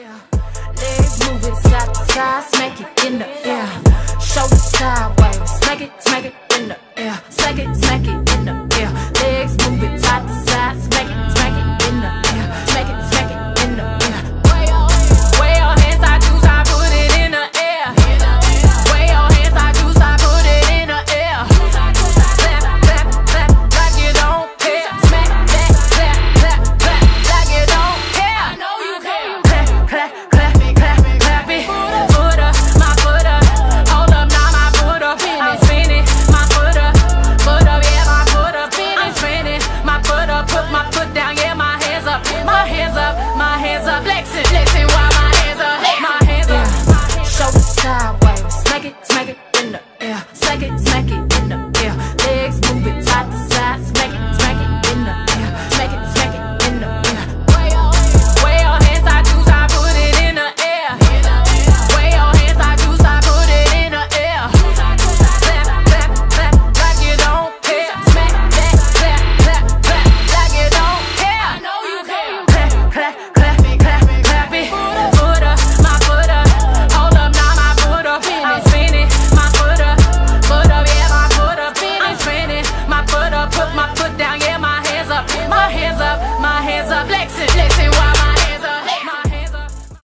Legs move it side to side, smack it in the air. Shoulders sideways, smack it in the air. Smack it in the air. Legs move it side to side.